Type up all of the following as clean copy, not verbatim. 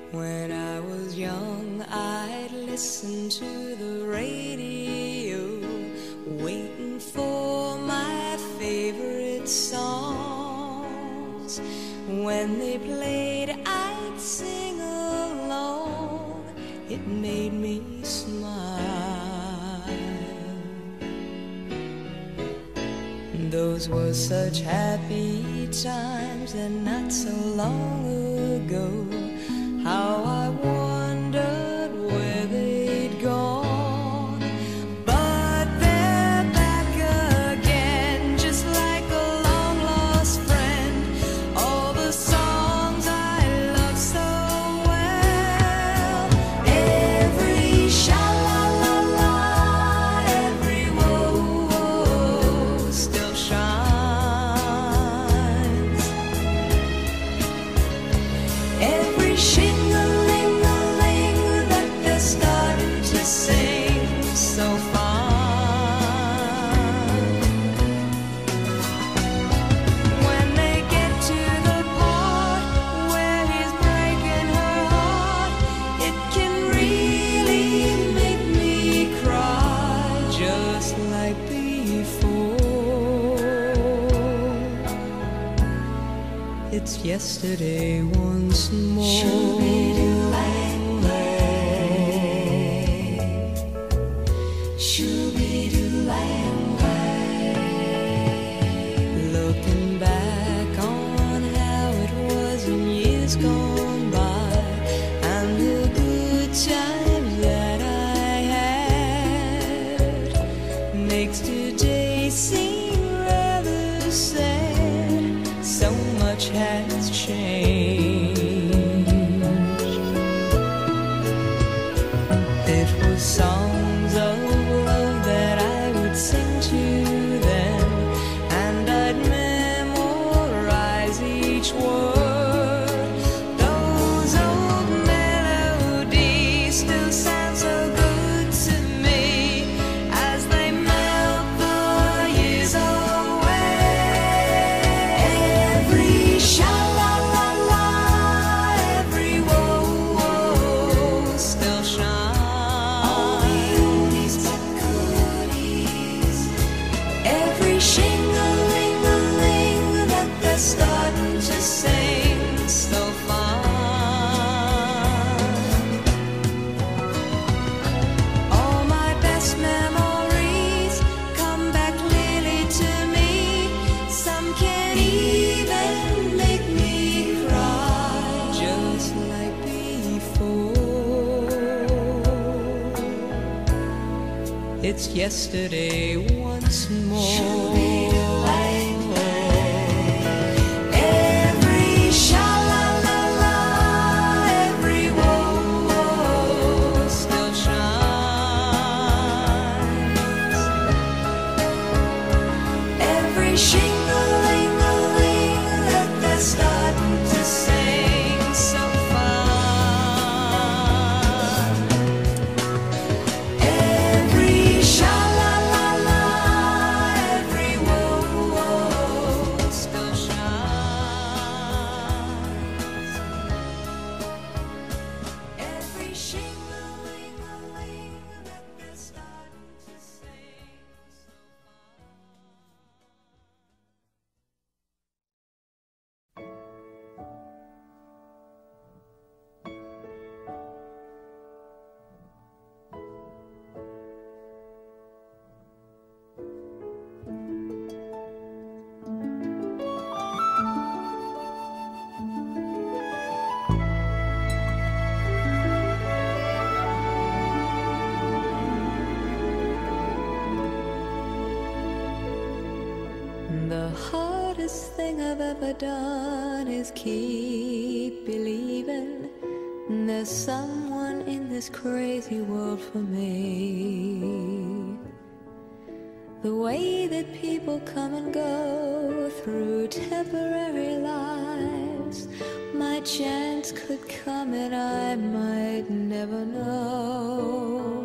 When I was young, I'd listen to the radio, waiting for my favorite songs. When they played, I'd sing along. It made me smile. Those were such happy times, and not so long ago. How I wondered where they'd gone. But they're back again, just like a long-lost friend. All the songs I love so well. Every sha-la-la-la, every whoa-whoa still shines. Every shing-a-ling-a-ling that they're starting to sing so fine. When they get to the part where he's breaking her heart, it can really make me cry, just like before. It's yesterday once more. Looking back on how it was in years gone by, and the good times that I had, makes today seem rather sad. So much has changed. It was songs of love that I would sing to them, and I'd memorize each word. Those old melodies still sound so good to me as they melt the years away. Every sha-la-la-la, every whoa-whoa still shines. All the oldies but goodies. Every shing-a-ling-a-ling that they're starting to sing so fine. All my best memories come back clearly to me. Some can even make me cry, just like before. It's yesterday once more. Every sha-la-la-la, every whoa-whoa still shines. Every shing-a-ling-a-ling that they're starting to sing so fine. Every sha-la-la-la, every whoa-whoa still shines. Every shing-a-ling-a-ling that they're starting to sing so The hardest thing I've ever done is keep believing there's someone in this crazy world for me. The way that people come and go through temporary lives, my chance could come and I might never know.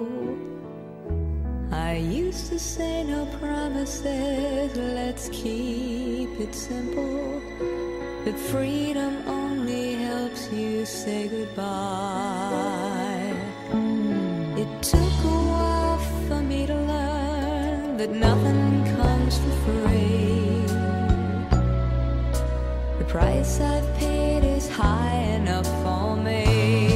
I used to say no promises, let's keep it simple. But freedom only helps lips you say goodbye. It took a while for me to learn that nothing comes for free. The price I've paid is high enough for me.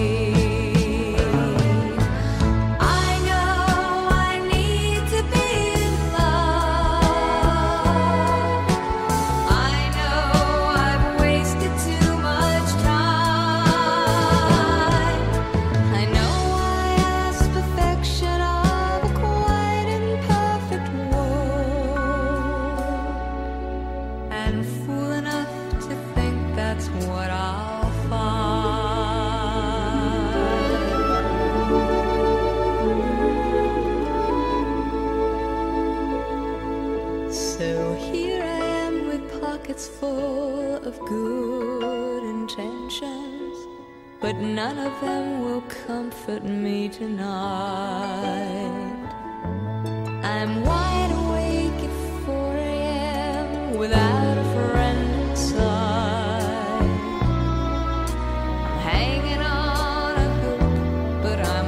Full of good intentions, but none of them will comfort me tonight. I'm wide awake at 4 a.m. without a friend inside. I'm hanging on a hook, but I'm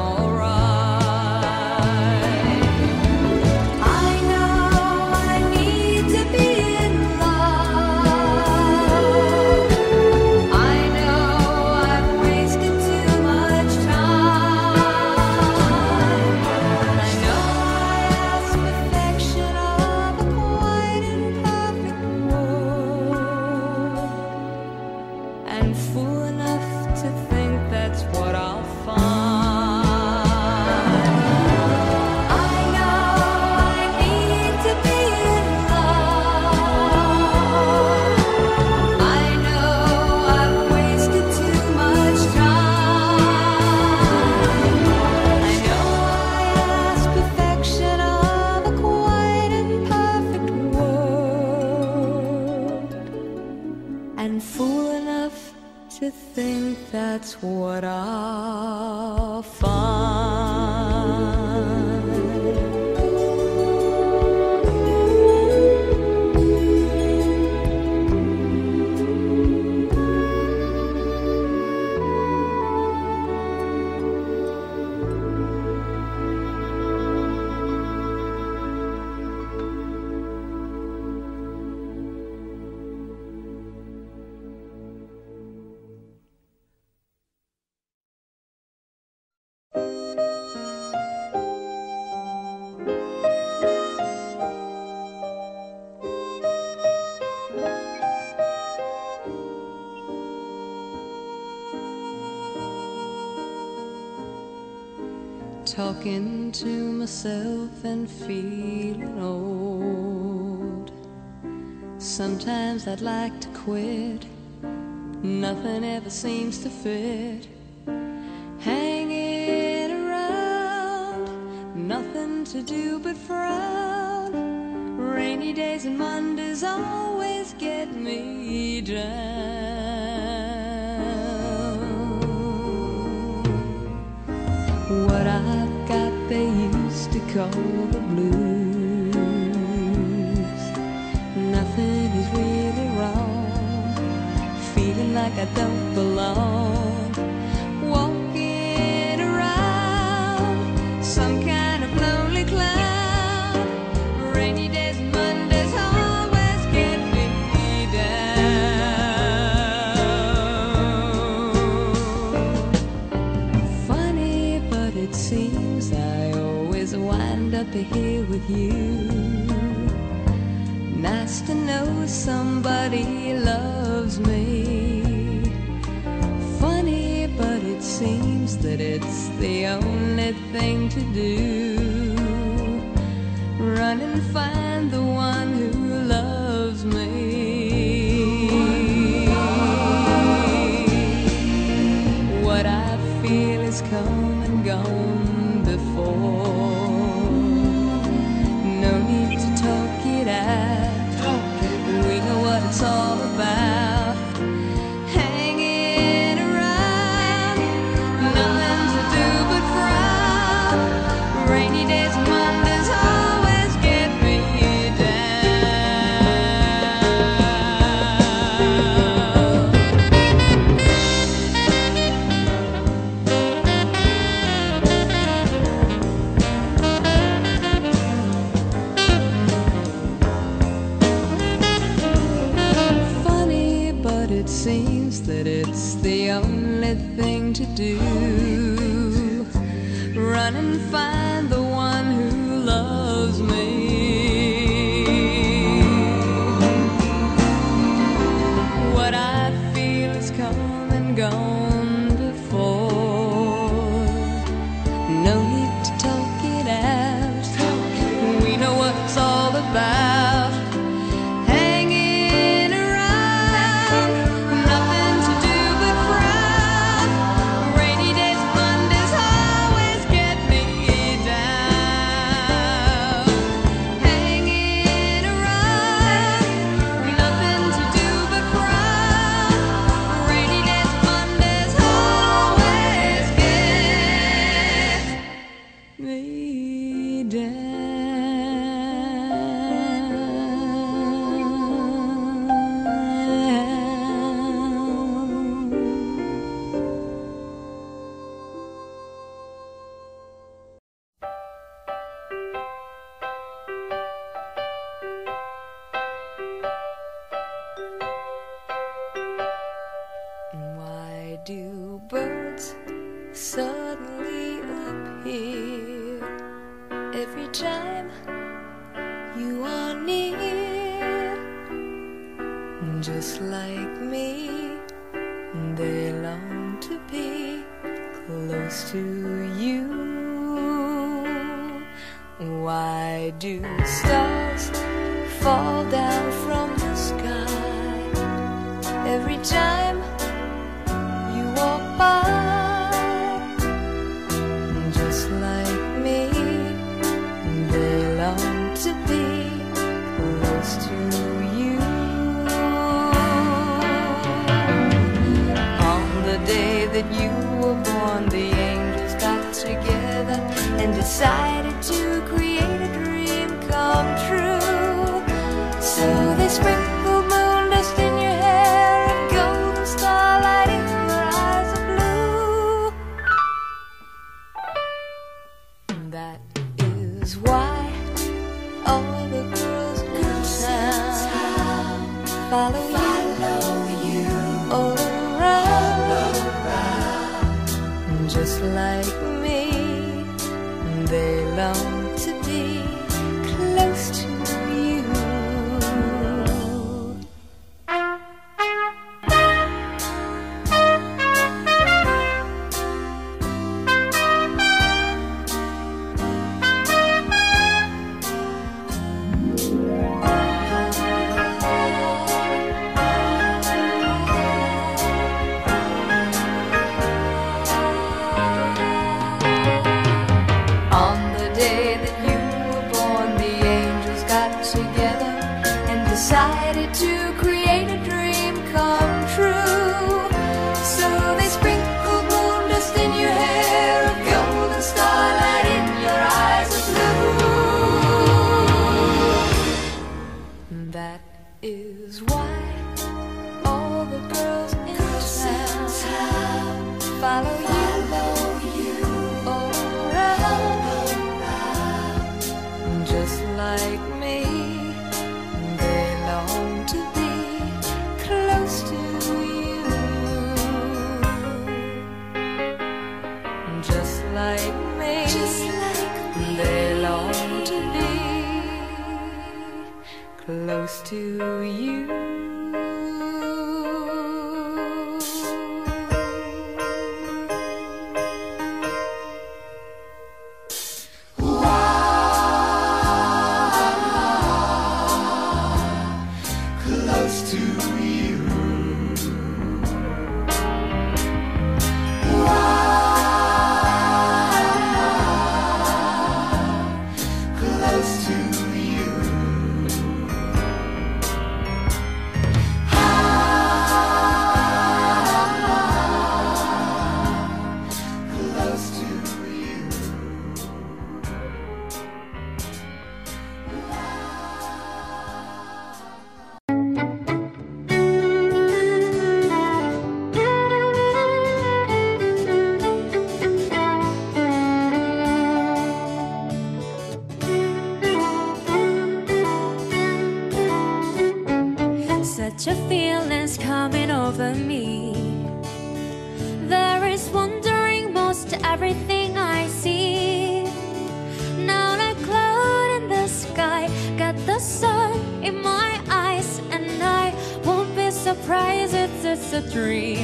alright. I know I need to be in that's what I'll find. Talking to myself and feeling old. Sometimes I'd like to quit. Nothing ever seems to fit. Hanging around, nothing to do but frown. Rainy days and Mondays always get me down. What I've got they used to call the blues. Nothing is really wrong. Feeling like I don't belong. Walking around some kind of lonely cloud. Rainy days and Mondays always get me down. Funny, but it seems I always wind up here with you. Nice to know somebody loves me. Funny, but it seems that it's the only thing to do. Run and find the one who loves me. What I feel is come and gone before. No need to talk it out. We know what it's all about. Hanging around, nothing to do but frown. Rainy days and Mondays always get me it seems that it's the only thing to do. Run and find the one who loves me. What I feel has come and gone before. No need to talk it out. We know what it's all about. Hanging around, nothing to do but frown. Rainy days, Mondays always get me down. Hanging around, nothing to do but frown. Rainy days, Mondays always get me down. Why do birds suddenly appear every time you are near? Just like me, they long to be close to you. Why do stars fall down from the sky every time you walk by? Just like me, they long to be close to you. On the day that you were born, the angels got together and decided to create a dream come true. So they sprinkled moon dust in your hair and golden starlight in your eyes of blue. That is why all the girls in town follow you all around. Just like me, they long to be close to you. On the day that you were born, the angels got together and decided to create a dream come true. So they sprinkled moon dust in your hair, a golden starlight in your eyes of blue. That is why all the girls in town follow you all around. Just like me, they long to be close to you. Just like me, they long to be close to you. Close to you. Close to you. such a feeling's coming over me. There is wondering most everything I see. Now a cloud in the sky, got the sun in my eyes, and I won't be surprised if it's a dream.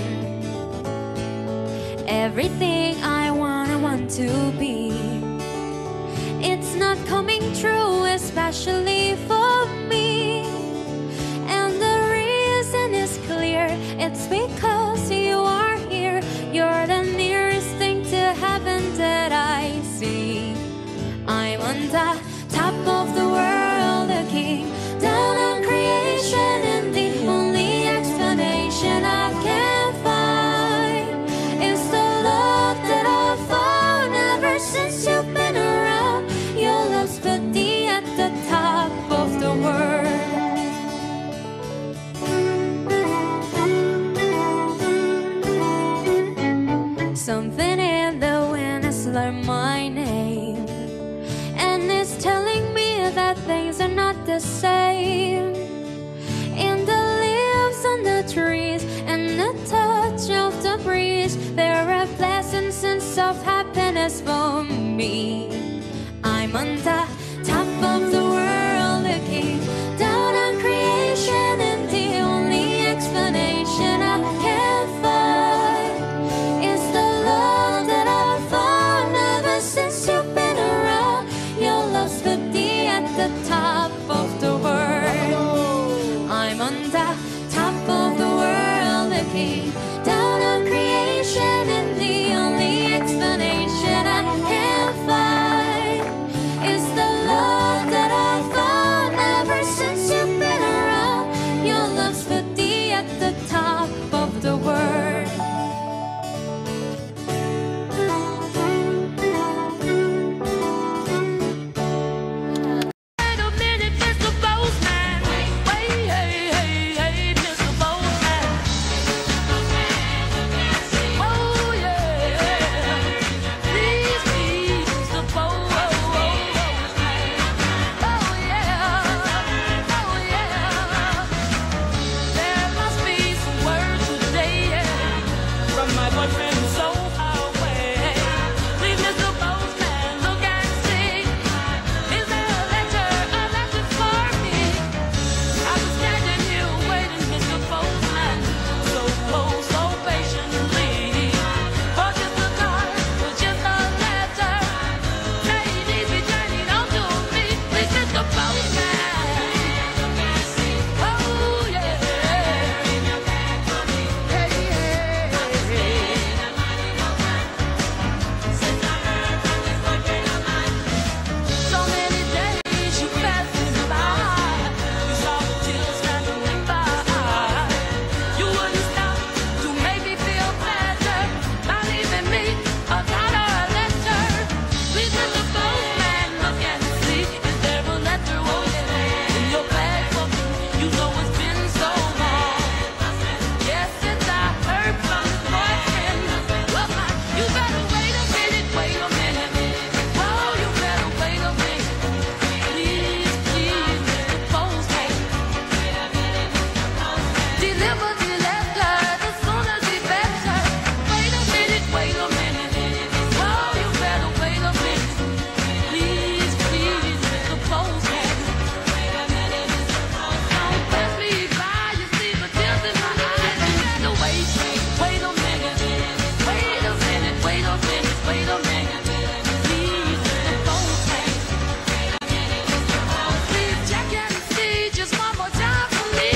Everything I want to be, it's not coming true, especially for me. And the reason is clear, it's because you are here. You're the nearest thing to heaven that I see. I'm on the top of the world, the king, down on creation, and the only explanation I can find is the love that I've found ever since you've been around. Your love's put me at the top of the world. Something in the wind has learned my name, and it's telling me that things are not the same. In the leaves on the trees and the touch of the breeze, there are blessings and soft happiness for me. I'm on the top of the world, looking down on creation, and the only explanation I can find is the love that I've found ever since you've been around. Your love's put me at the top of the world. I'm on the top of the world, looking down on creation, and the only explanation I can find is the love that I've found ever since you've been around. Your love's put me at the top of the world. Wait a minute, Mr. Boatman. Wait, hey, hey, hey, Mr. Boatman. Oh yeah, please, please, Mr. Boatman. Oh yeah, oh yeah. There must be some word today from my boyfriend who's so far away. Please, Mr. Boatman, look and see. Is there a letter for me? I've been standing here waiting, Mr. Boatman, so close, so patiently, for just a card, for just a letter. Say he needs me, turning on to me. Please, Mr. Boatman. Oh yeah. Hey, hey, hey. So many days you passed me by. You saw the tears running by. You wouldn't stop to make me feel better by leaving me a card or a letter. Please, Mr. Boatman, look and see. Is there a letter, oh yeah, in your bag for me? You know it's been so long. Yes, since I heard from his boyfriend. Well, you better wait a minute, wait a minute. Oh, you better wait a minute. Please, please, Mr. Postman. Deliver the letter, the sooner the better. Wait a minute, wait a minute. Oh, you better wait a minute. Please, please, Mr. Postman. Don't pass me by, you see the tears in my eyes. You better wait, wait a minute. Wait a minute, wait a minute, wait a minute. Please, Mr. Postman. Please check and see just one more time for me.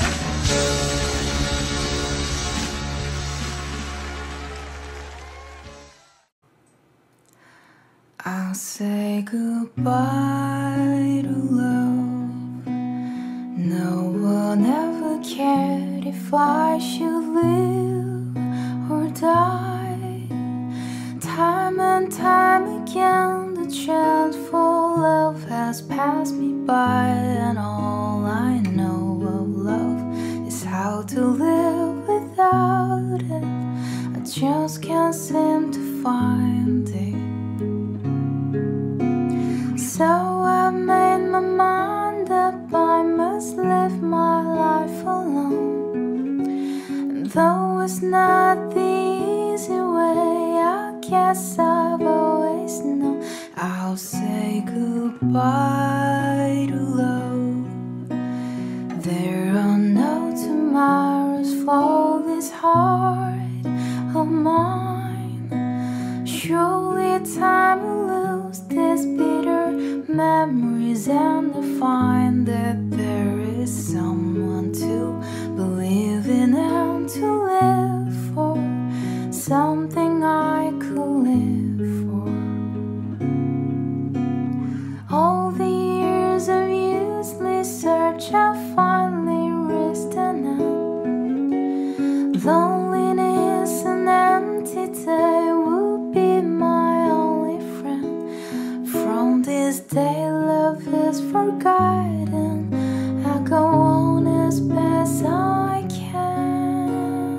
I'll say goodbye to love. No one ever cared if I should live or die. Time and time again, the chance for love has passed me by, and all I know of love is how to live without it. I just can't seem to find it. So I made my mind up, I must live my life alone. as I've always known. I'll say goodbye to love. There are no tomorrows for this heart of mine. Surely time will lose these bitter memories and to find that there is someone to believe in and to live for, something I could live for. All the years of useless search I finally reached an end. Loneliness and empty day will be my only friend. From this day love is forgotten. I go on as best I can.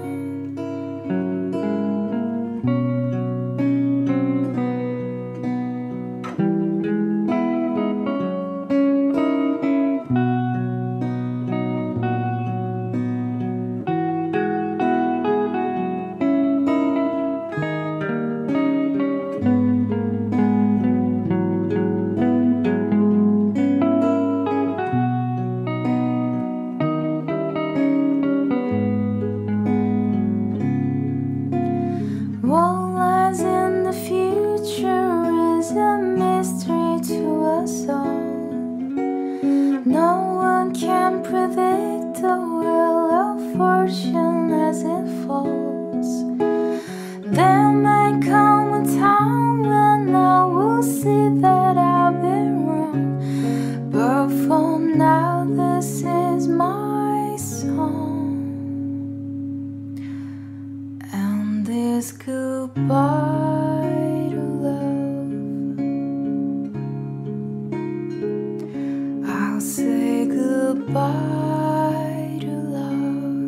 What lies in the future is a mystery to us all. No one can predict the wheel of fortune as it falls. There may come a time when I will see that I've been wrong, but for now this is my song. And this goodbye to love, I'll say goodbye to love.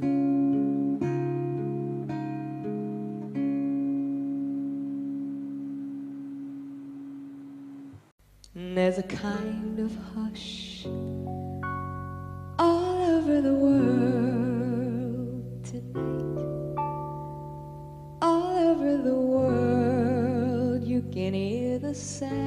There's a kind of hush all over the world tonight. All over the world you can hear the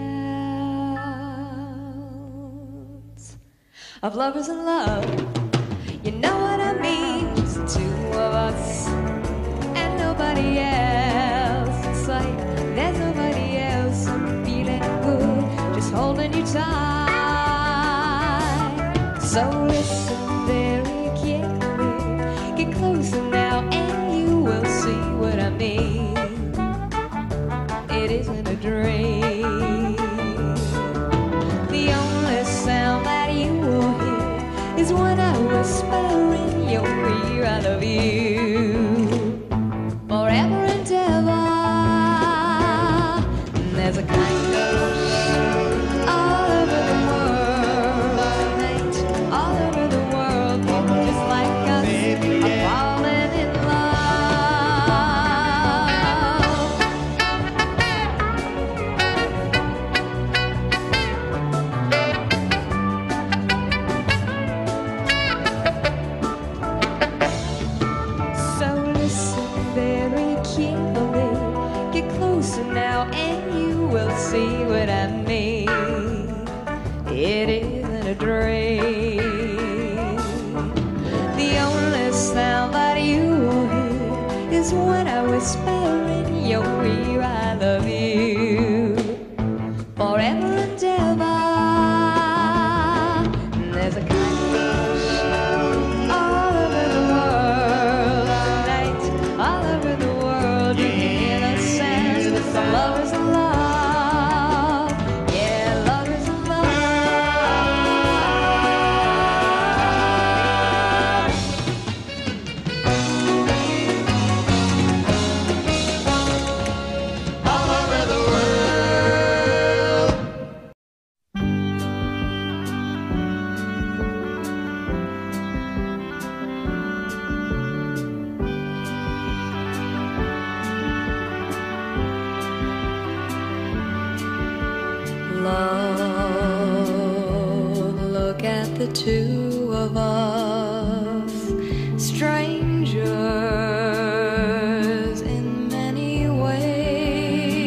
sounds of lovers in love. You know what I mean? Just the two of us and nobody else in sight. There's nobody else. I'm feeling good, just holding you tight. So listen very carefully, get closer now and you will see what I mean. It isn't a dream. The only sound that you will hear is when I whisper in your ear, I love you forever and ever. And there's a kind of all over the world tonight, all over the world, people just like us are falling in So listen very carefully, get closer now and you will see what I mean. It isn't a dream. The only sound that you will hear is when I whisper in your ear, I love you forever and ever. And there's a kind of all over the world tonight, all over the world you can hear the sounds of lovers in love. Yeah, lovers in love. all over the world. Love, look at the two of us, strangers in many ways.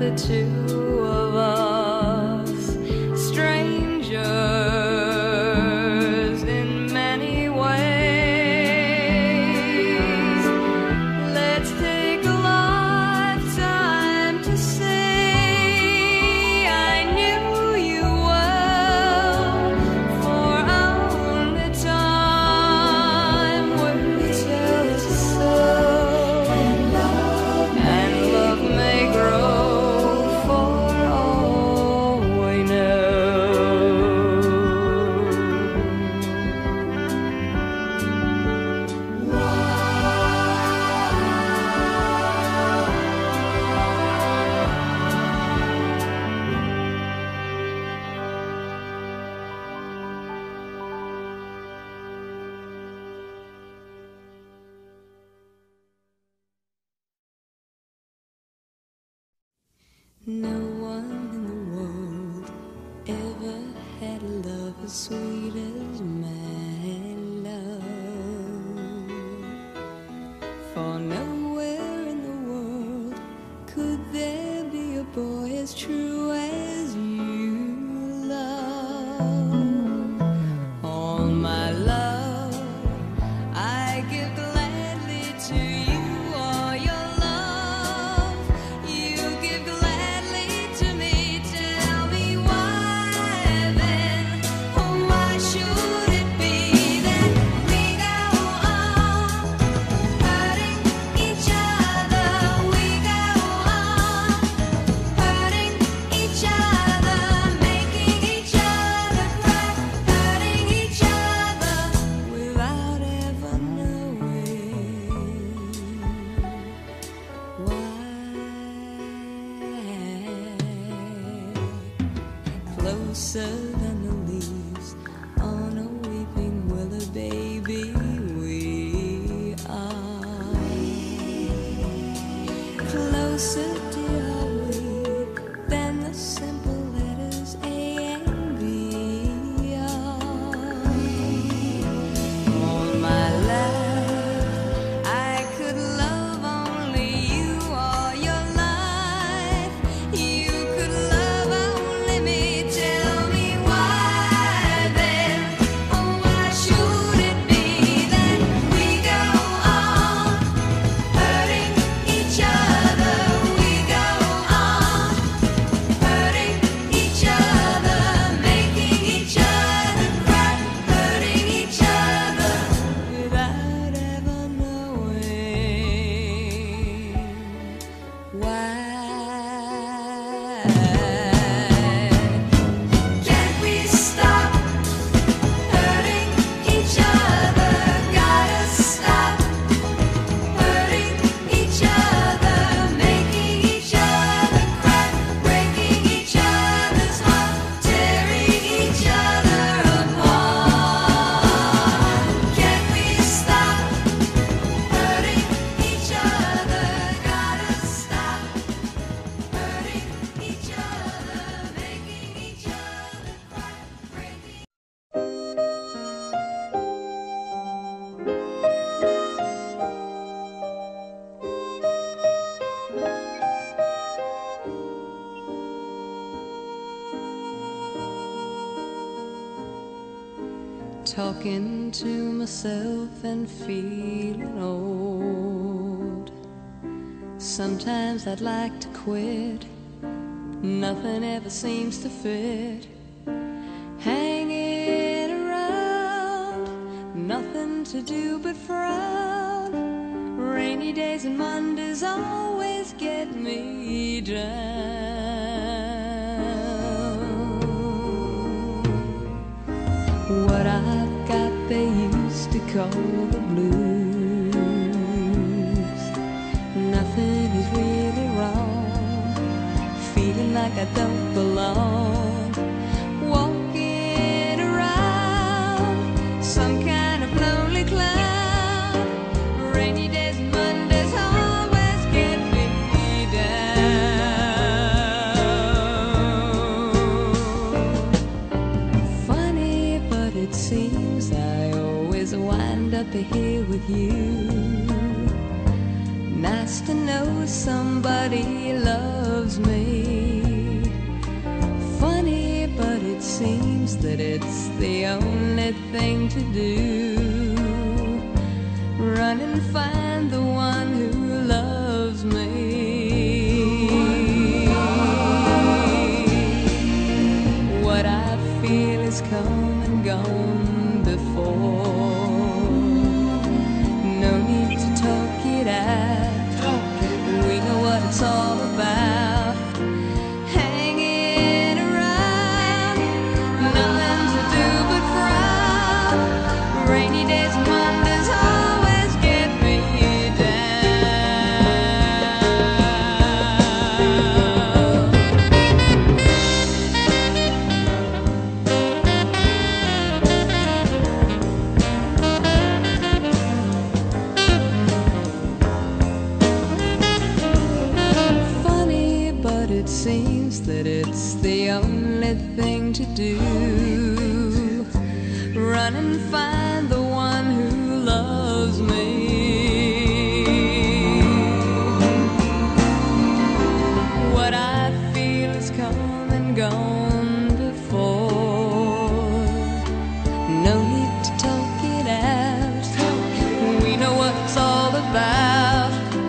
the two of us, strangers in many ways. Let's take a lifetime to say I knew you well, for only time will tell us so. And love may grow for all we know. No one in the world ever had a love as sweet as my love. For nowhere in the world could there be a boy as true as you love. All my love I give gladly to you. All your love you give gladly to me. Tell me why then, oh why should it be that we go on hurting each other? We go on hurting each other, making each other cry, hurting each other without ever knowing why. Closer than the leaves on a weeping willow, baby, we are. Closer, dear, are we, than the simple letters A and B are. All my life I could love only you. All your life you could love only me. Tell me why then, oh why should it be that we go on hurting each other? We go on hurting each other, making each other cry, hurting each other without ever knowing why. Can't we stop hurting each other? Gotta stop hurting each other, making each other cry, breaking each other's heart, tearing each other apart. Can't we stop hurting each other? Gotta stop hurting each other, making each other cry, breaking. Talking to myself and feeling old. Sometimes I'd like to quit. Nothing ever seems to fit. Hanging around, nothing to do but frown. Rainy days and Mondays always get me down. What I've got they used to call the blues. Nothing is really wrong, feeling like I don't belong. Walking around some kind of lonely cloud. Rainy days and Mondays always get me down. Funny, but it seems I always wind up here with you. Nice to know somebody loves me. Funny, but it seems that it's the only thing to do. Run and find the one who loves me. What I feel is come and gone before. No need to talk it out. We know what it's all about. Hanging around, nothing to do but frown. Rainy days and Mondays always get me it seems that it's the only thing to do. Run and find the one who loves me. What I feel is come and gone before. No need to talk it out. We know what it's all about.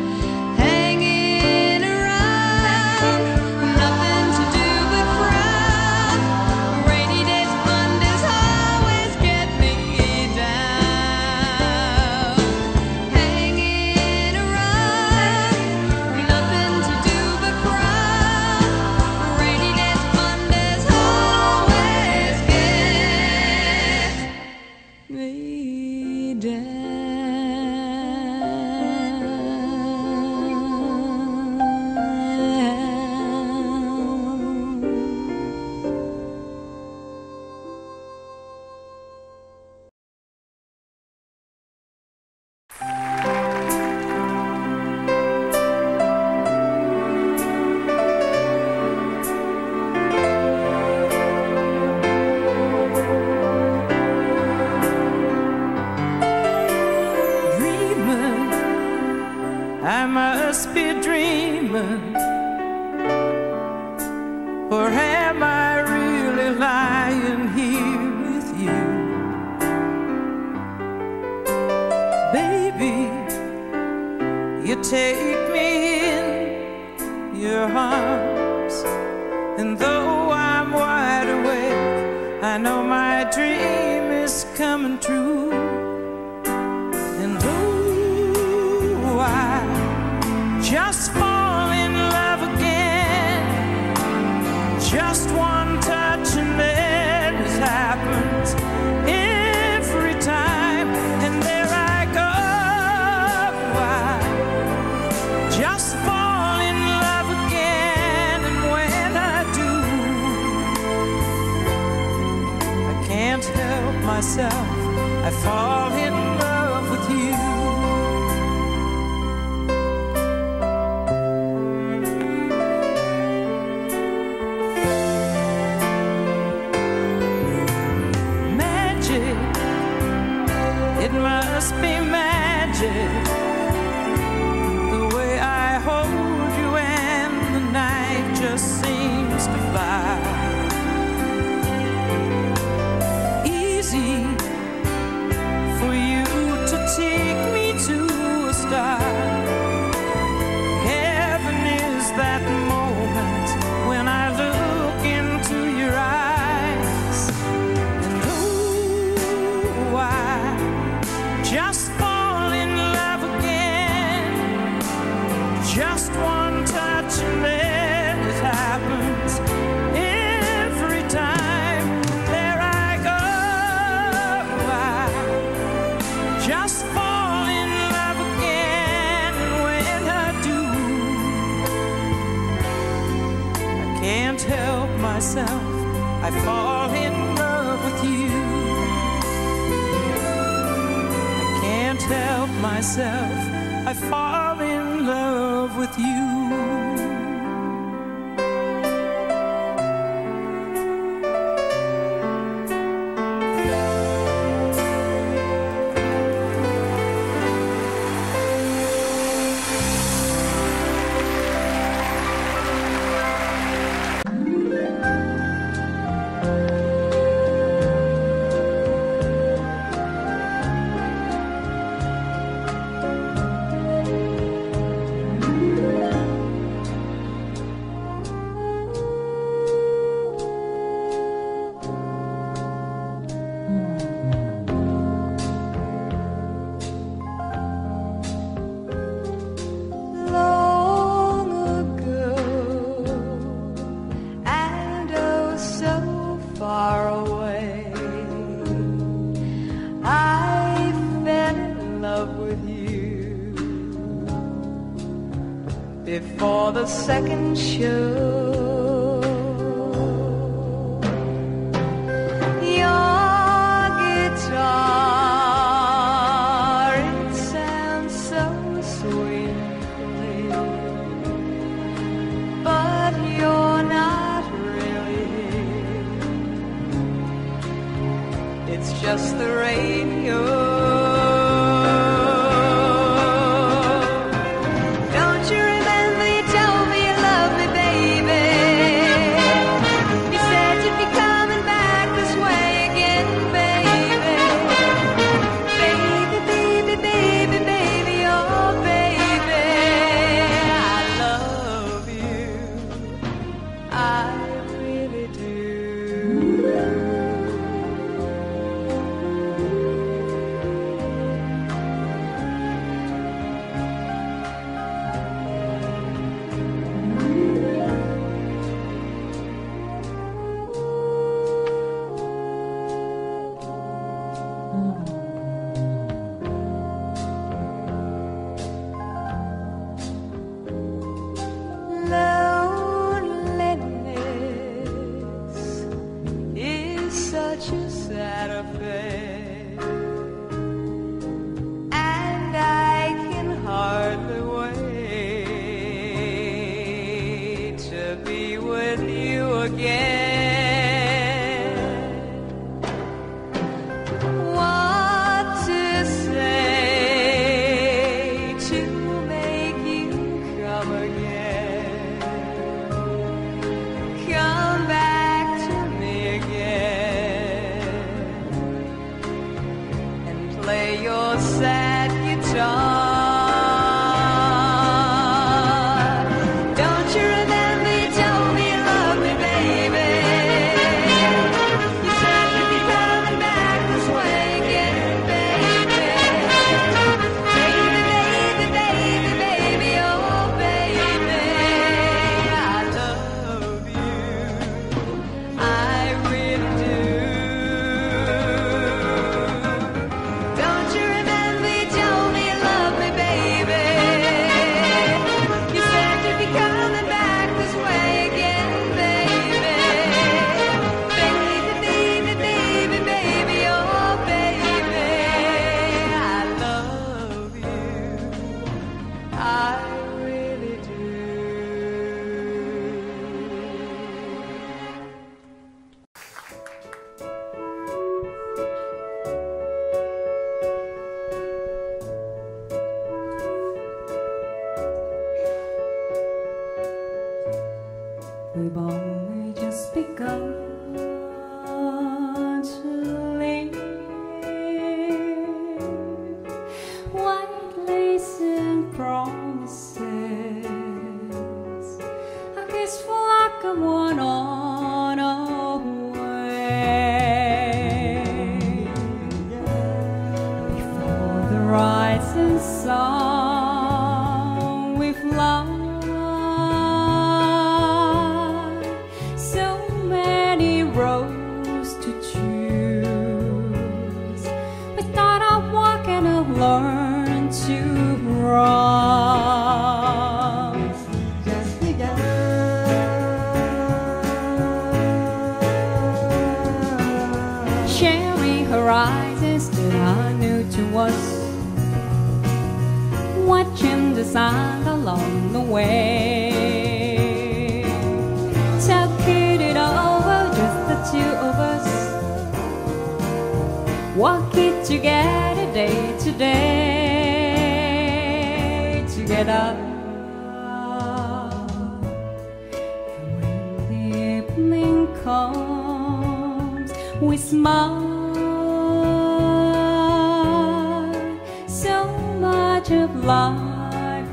I must be dreaming, or am I really lying here with you? Baby, you take me in your arms, and though I'm wide awake, I know my dream is coming true. And oh, I just fall in love again. Just one touch and then it happens every time. And there I go. I just fall in love again. And when I do, I can't help myself. I fall in love with you. It must be magic, the way I hold you and the night just seems to fly. Easy for you to take me to a star. Heaven is that moment when I look into your eyes. And oh, I just fall in love again. Just one touch and then it happens every time. There I go. I just fall in love again. And when I do, I can't help myself. I fall in love with you. Can't help myself, I fall in love with you. before the second show. Your guitar, it sounds so sweetly, but you're not really. It's just the radio. We've only just begun to live. White lace and promises, a kiss for like a one on a way. Before the rising sun, we've loved. Learn to run. Just begun. Sharing horizons that are new to us, watching the sun along the way, talking it over, just the two of us, walking together day to day, together. And when the evening comes, we smile. So much of life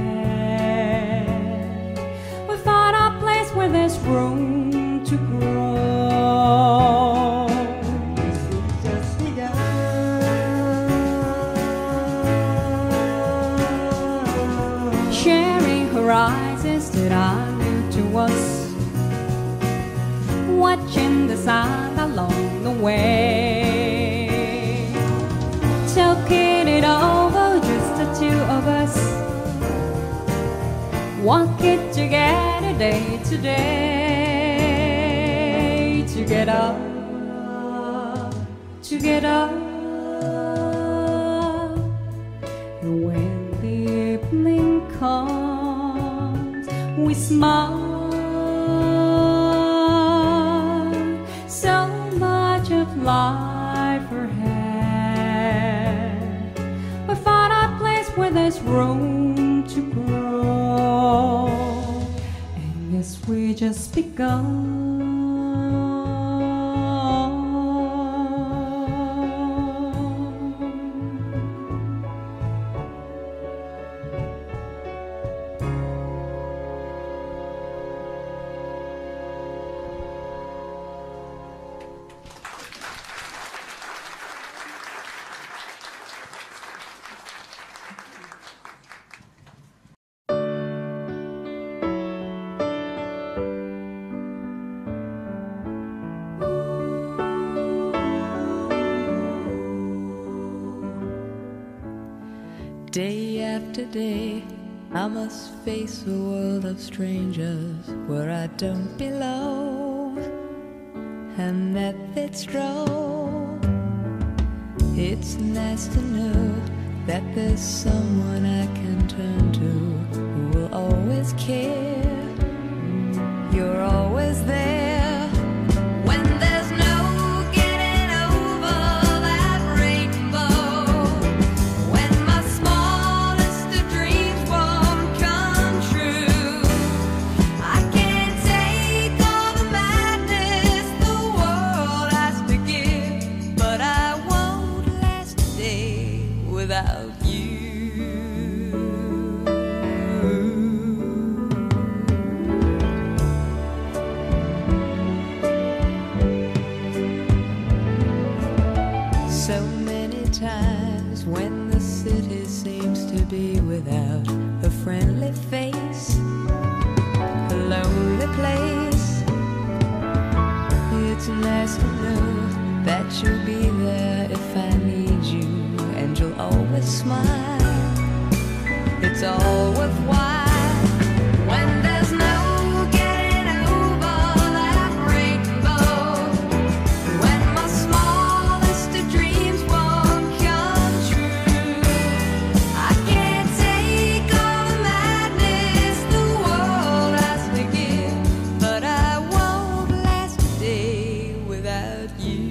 ahead. We found a place where there's room to grow. Sharing horizons that are new to us, watching the sun along the way, talking it over, just the two of us, What get together day to day to get up, to get up. And when the evening comes, we smile. So much of life ahead. We found a place where there's room to grow, and yes, we just begun. Day after day, I must face a world of strangers where I don't belong, and that fits wrong. It's nice to know that there's someone I can turn to who will always care. You're always there when there's no getting over that rainbow. When my smallest of dreams won't come true, I can't take all the madness the world has to give, but I won't last a day without you. So many times when the city seems to be without a friendly face, a lonely place, it's nice to know that you'll be there if I need you, and you'll always smile. It's all worthwhile when there's no getting over that rainbow. When my smallest of dreams won't come true, I can't take all the madness the world has to give, but I won't last a day without you.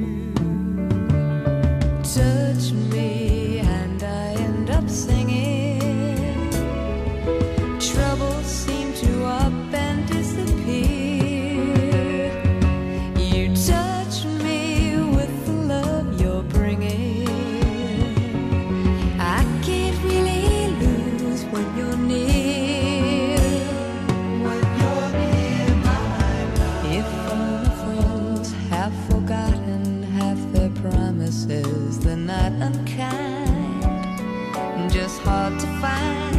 Touch me and I end up singing. Troubles seem to up and disappear. You touch me with the love you're bringing. I can't really lose when you're near. When you're near my love. If all my friends have forgotten half their promises, they're not unkind, just hard to find.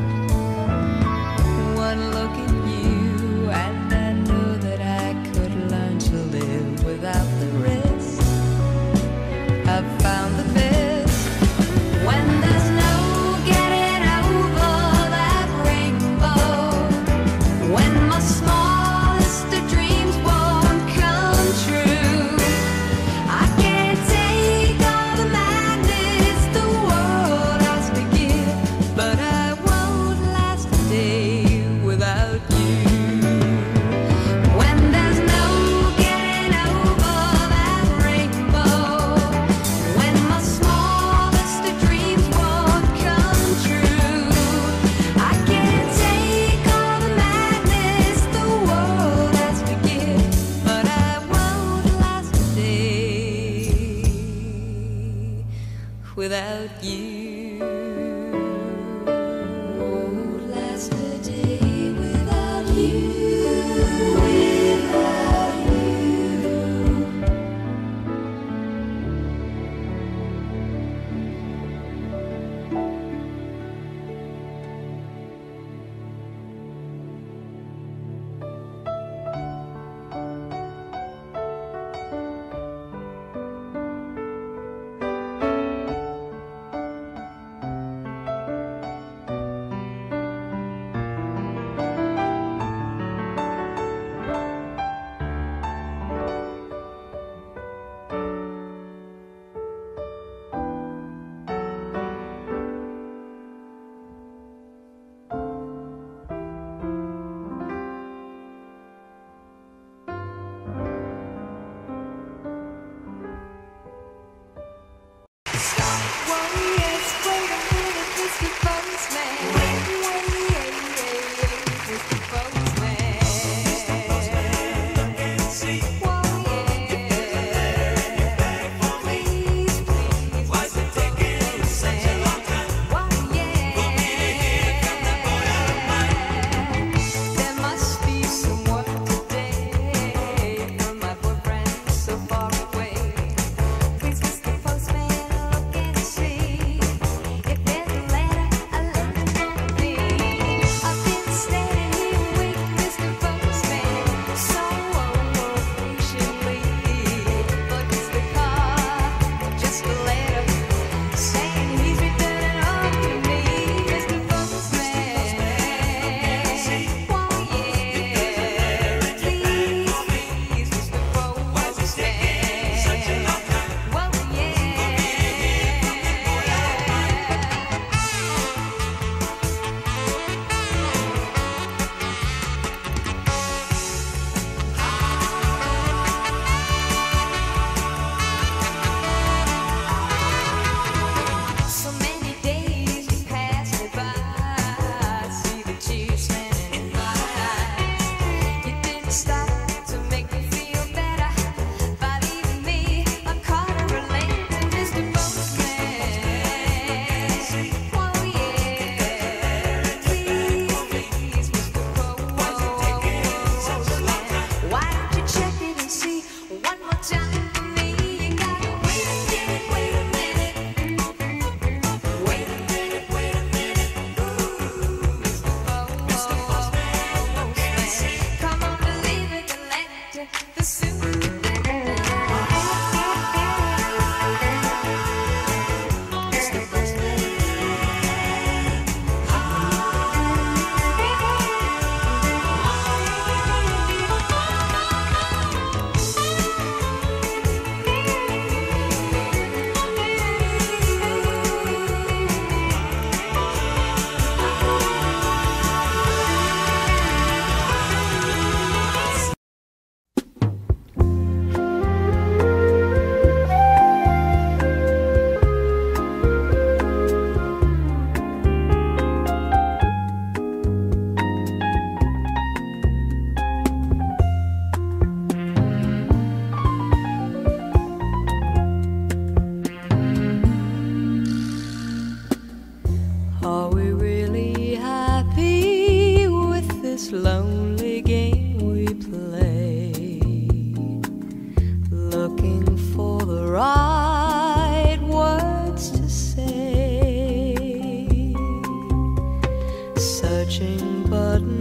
One look at you and I know that I could learn to live without the rest. I've found the best when there's no getting over that rainbow. When my smallest of dreams won't come true, I can't take all the madness the world has to give, but I won't last a day without you. When there's no getting over that rainbow, when my smallest of dreams won't come true, I can't take all the madness the world has to give, but I won't last a day without you. Won't last a day without you. Without you.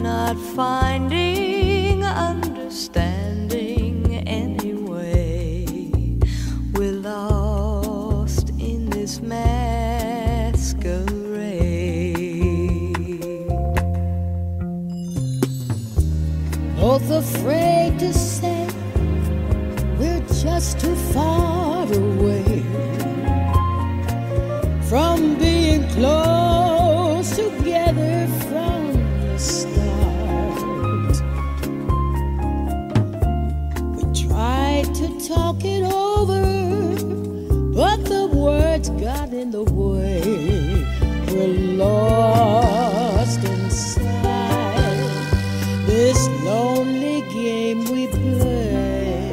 not finding understanding anyway. We're lost in this masquerade. Both afraid to say we're just too far away from being close together from the start. We tried to talk it over, but the words got in the way. We're lost inside this lonely game we play.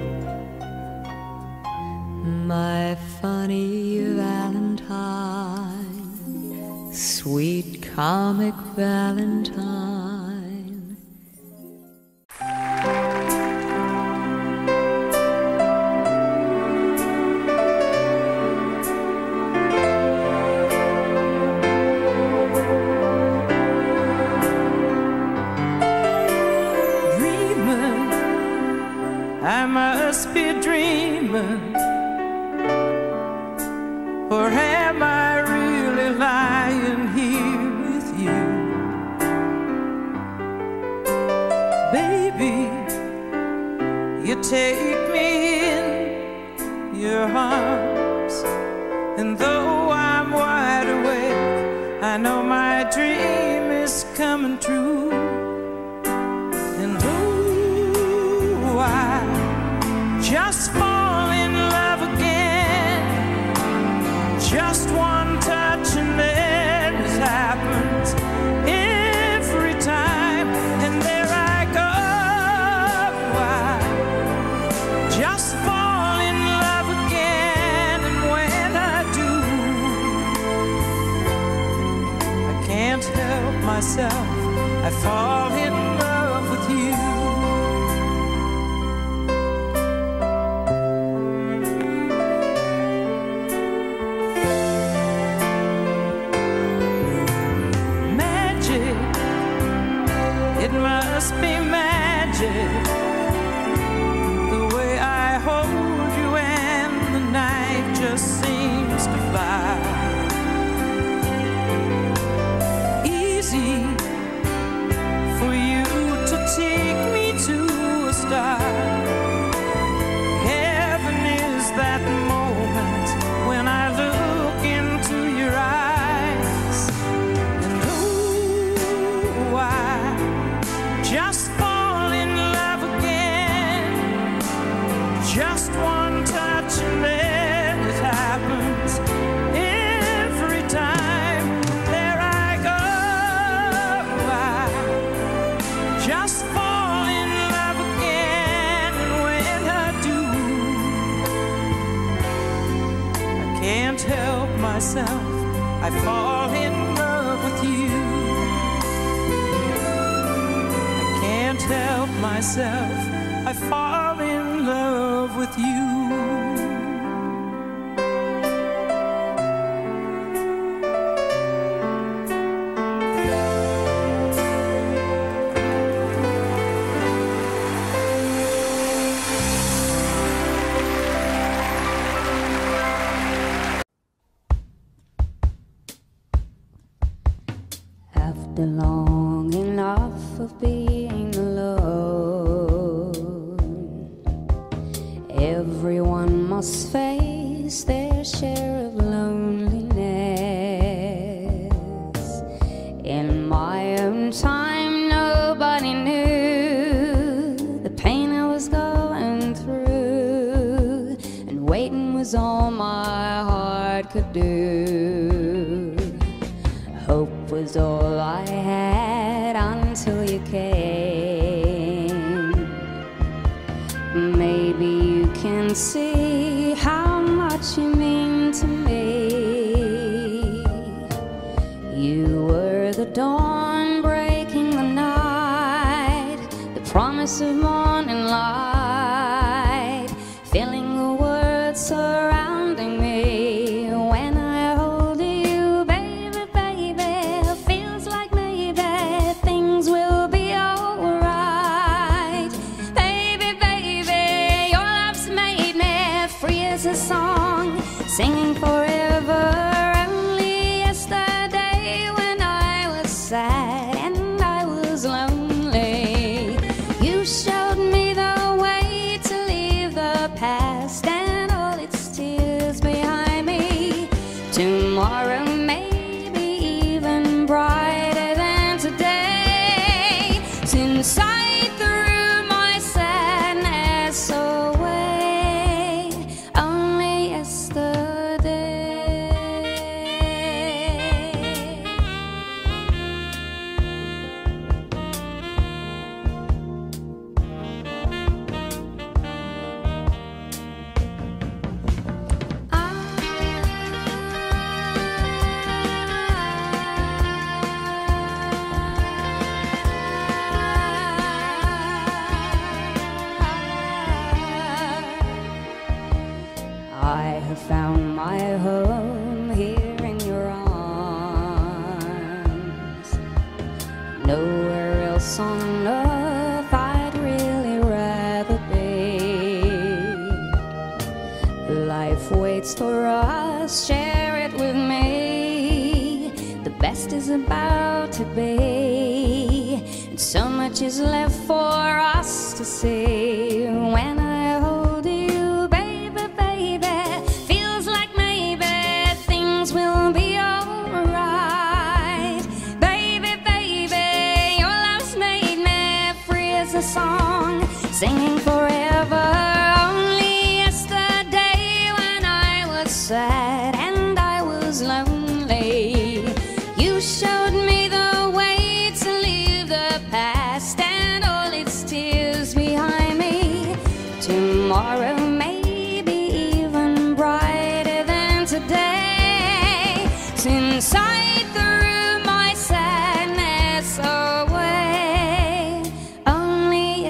My funny Valentine, sweet comic Valentine. Dreaming, I must be dreaming. Or am I really lying here with you? Baby, you take me in your arms, and though I'm wide awake, I know my dream is coming true. And oh, I just fall in love again. Just one touch and then it happens every time. And there I go, I just fall in love again. And when I do, I can't help myself, I fall in love with you. It must be magic, the way I hold you and the night just seems to fly. Easy for you to take me to a star. Heaven is that moment when I look into your eyes. And oh, I just fall in love again. Just one touch and then it happens every time. There I go, I just fall in love again. And when I do, I can't help myself, I fall in love with you. Can't help myself, I fall in love with you. After long enough of being alone, everyone must face their share of loneliness. In my own time, nobody knew the pain I was going through, and waiting was all my heart could do. Hope was all I had until you came. Maybe you can see how much you mean to me. You were the dawn breaking the night, the promise of morning light, filling the world surrounding me. When I hold you, baby, baby, feels like maybe things will since I threw my sadness away only yesterday. I have found my home here in your arms. Nowhere else on earth I'd really rather be. Life waits for us, share it with me. The best is about to be, and so much is left for us to see. When I hold you, baby, baby, feels like maybe things will be alright. Baby, baby, your love's made me free as a song, singing forever. Only yesterday when I was sad and I was lonely, you showed me the way to leave the past and all its tears behind me. Tomorrow may be even brighter than today, since I threw my sadness away only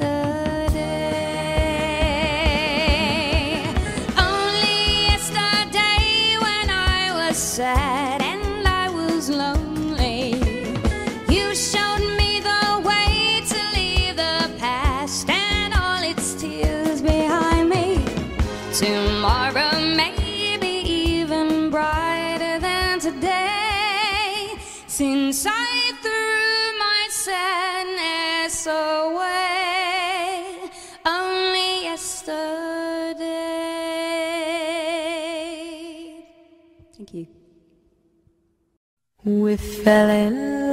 yesterday. Only yesterday when I was sad and I was lonely, you showed me the way to leave the past and all its tears behind me. Tomorrow may be even brighter than today, since I threw my sadness away only yesterday. Thank you. We fell in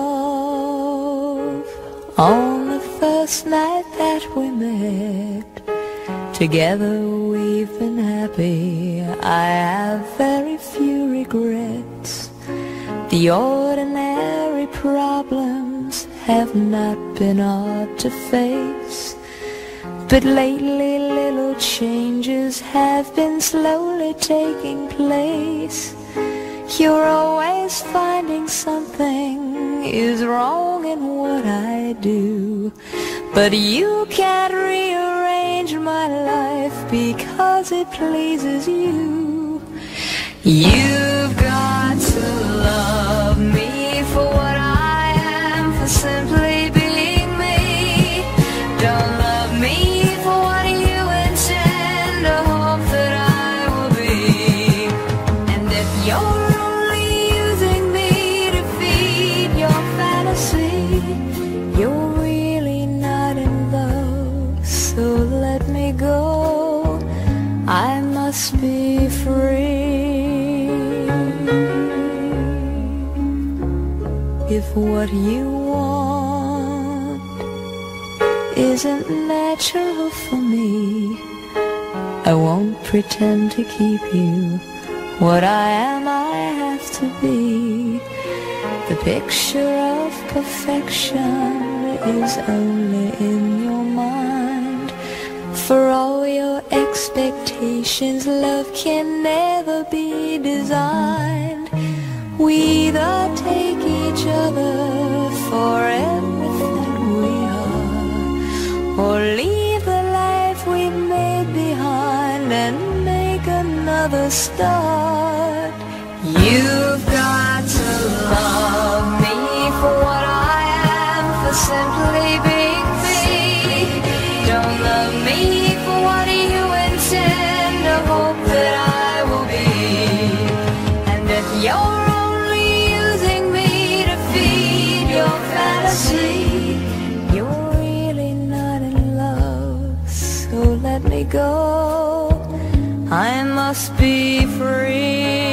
love on the first night that we met. Together we've been happy, I have very few regrets. The ordinary problems have not been hard to face, but lately little changes have been slowly taking place. You're always finding something is wrong in what I do, but you can't rearrange my life because it pleases you. You've got to love me for what I am, for simply being me. Don't love me for what you intend or hope that I will be. And if you're only using me to feed your fantasy, you're really not in love, so let me go. I must be free. If what you want isn't natural for me, I won't pretend to keep you. What I am, I have to be. The picture of perfection is only in your mind. For all your expectations, love can never be designed. We either take each other for everything we are, or leave the life we made behind and make another start. You've got to love me for what I am, for simply being me. Don't love me for what you intend or hope that I will be. And if you're only using me to feed your fantasy, you're really not in love, so let me go. I must be free.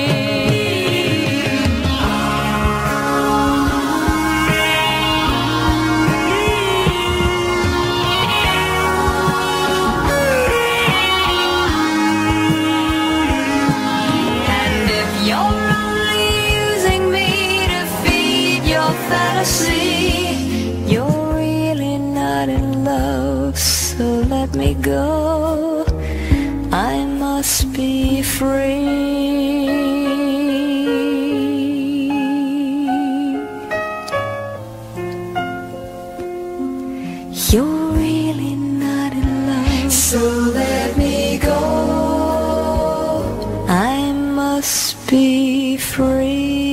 let me go. I must be free. You're really not in love, so let me go. I must be free.